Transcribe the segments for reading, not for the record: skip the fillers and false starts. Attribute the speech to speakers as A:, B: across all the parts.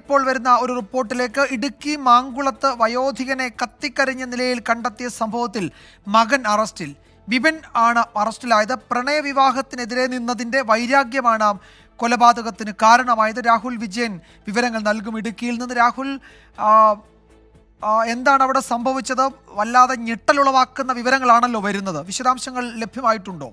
A: ഇപ്പോൾ വരുന്ന ഒരു റിപ്പോർട്ടിലേക്ക്. ഇടുക്കി മാങ്കുളത്ത് വയോധികനെ കത്തിക്കരിഞ്ഞ നിലയിൽ കണ്ടെത്തിയ സംഭവത്തിൽ മകൻ അറസ്റ്റിൽ. ബിബിൻ ആണ് അറസ്റ്റിലായത്. പ്രണയവിവാഹത്തിനെതിരെ നിന്നതിന്റെ വൈരാഗ്യമാണ് കൊലപാതകത്തിന് കാരണമായത്. രാഹുൽ വിജയൻ വിവരങ്ങൾ നൽകും ഇടുക്കിയിൽ നിന്ന്. രാഹുൽ, എന്താണ് അവിടെ സംഭവിച്ചത്? വല്ലാതെ ഞെട്ടലുളവാക്കുന്ന വിവരങ്ങളാണല്ലോ വരുന്നത്. വിശദാംശങ്ങൾ ലഭ്യമായിട്ടുണ്ടോ?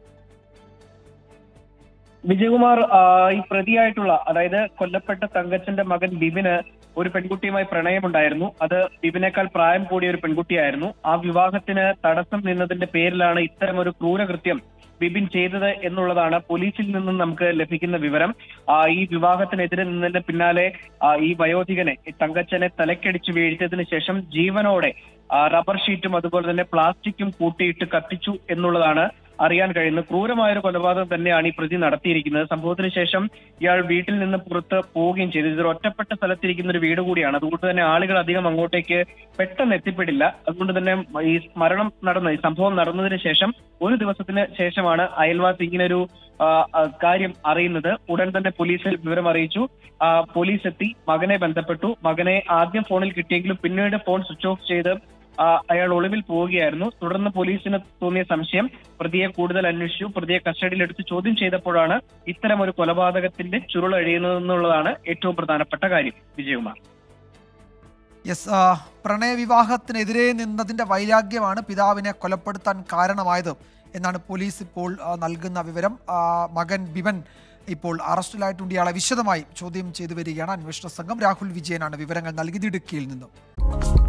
B: വിജയകുമാർ, ഈ പ്രതിയായിട്ടുള്ള, അതായത് കൊല്ലപ്പെട്ട തങ്കച്ചന്റെ മകൻ ബിബിന് ഒരു പെൺകുട്ടിയുമായി പ്രണയമുണ്ടായിരുന്നു. അത് ബിബിനേക്കാൾ പ്രായം കൂടിയ ഒരു പെൺകുട്ടിയായിരുന്നു. ആ വിവാഹത്തിന് തടസ്സം നിന്നതിന്റെ പേരിലാണ് ഇത്തരം ഒരു ക്രൂരകൃത്യം ബിബിൻ ചെയ്തത് എന്നുള്ളതാണ് പോലീസിൽ നിന്നും നമുക്ക് ലഭിക്കുന്ന വിവരം. ഈ വിവാഹത്തിനെതിരെ നിന്നതിന്റെ പിന്നാലെ ഈ വയോധികനെ, തങ്കച്ചനെ തലക്കടിച്ച് വീഴ്ത്തിയതിനു ശേഷം ജീവനോടെ റബ്ബർ ഷീറ്റും അതുപോലെ തന്നെ പ്ലാസ്റ്റിക്കും കൂട്ടിയിട്ട് കത്തിച്ചു എന്നുള്ളതാണ് അറിയാൻ കഴിയുന്നത്. ക്രൂരമായൊരു കൊലപാതകം തന്നെയാണ് ഈ പ്രതി നടത്തിയിരിക്കുന്നത്. സംഭവത്തിന് ശേഷം ഇയാൾ വീട്ടിൽ നിന്ന് പുറത്ത് പോവുകയും ചെയ്തു. ഇതൊരു ഒറ്റപ്പെട്ട സ്ഥലത്തിരിക്കുന്ന ഒരു വീട് കൂടിയാണ്. അതുകൊണ്ട് തന്നെ ആളുകൾ അധികം അങ്ങോട്ടേക്ക് പെട്ടെന്ന് എത്തിപ്പെടില്ല. അതുകൊണ്ട് തന്നെ ഈ സംഭവം നടന്നതിന് ശേഷം ഒരു ദിവസത്തിന് ശേഷമാണ് അയൽവാസി ഇങ്ങനൊരു കാര്യം അറിയുന്നത്. ഉടൻ തന്നെ പോലീസിൽ വിവരം അറിയിച്ചു. പോലീസ് എത്തി മകനെ ബന്ധപ്പെട്ടു. മകനെ ആദ്യം ഫോണിൽ കിട്ടിയെങ്കിലും പിന്നീട് ഫോൺ സ്വിച്ച് ഓഫ് ചെയ്ത് അയാൾ ഒളിവിൽ പോവുകയായിരുന്നു. തുടർന്ന് പോലീസിന് തോന്നിയ സംശയം പ്രതിയെ കൂടുതൽ അന്വേഷിച്ചു. പ്രതിയെ കസ്റ്റഡിയിലെടുത്ത് ചോദ്യം ചെയ്തപ്പോഴാണ് ഇത്തരം ഒരു കൊലപാതകത്തിന്റെ ചുരുളഴിയുന്നതെന്നുള്ളതാണ് ഏറ്റവും പ്രധാനപ്പെട്ട കാര്യം. വിജയകുമാർ,
A: പ്രണയവിവാഹത്തിനെതിരെ നിന്നതിന്റെ വൈരാഗ്യമാണ് പിതാവിനെ കൊലപ്പെടുത്താൻ കാരണമായത് എന്നാണ് പോലീസ് ഇപ്പോൾ നൽകുന്ന വിവരം. മകൻ ബിബൻ ഇപ്പോൾ അറസ്റ്റിലായിട്ടുണ്ട്. ഇയാളെ വിശദമായി ചോദ്യം ചെയ്തു വരികയാണ് അന്വേഷണ സംഘം. രാഹുൽ വിജയനാണ് വിവരങ്ങൾ നൽകിയത് ഇടുക്കിയിൽ നിന്നും.